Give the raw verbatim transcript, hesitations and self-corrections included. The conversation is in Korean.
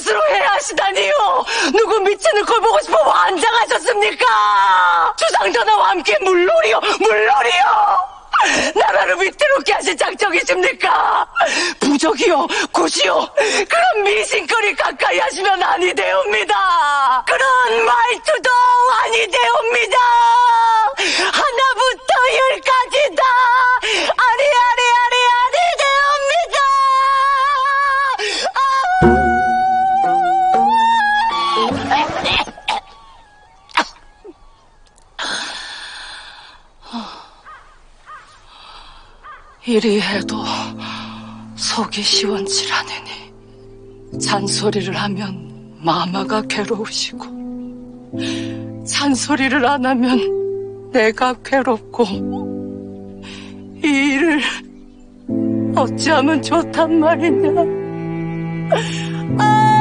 스스로 해야 하시다니요. 누구 미치는 걸 보고 싶어 환장하셨습니까? 주상전하와 함께 물놀이요, 물놀이요. 나라를 위태롭게 하실 작정이십니까? 부적이요, 굿이요, 그런 미신거리 가까이 하시면 아니 되옵니다. 그런 말투도 아니 되옵니다. 하나부터 열까지 다 아니 아니 아니 아니 되옵니다. 이리 해도 속이 시원치 않으니 잔소리를 하면 마마가 괴로우시고 잔소리를 안 하면 내가 괴롭고 이 일을 어찌하면 좋단 말이냐. 아!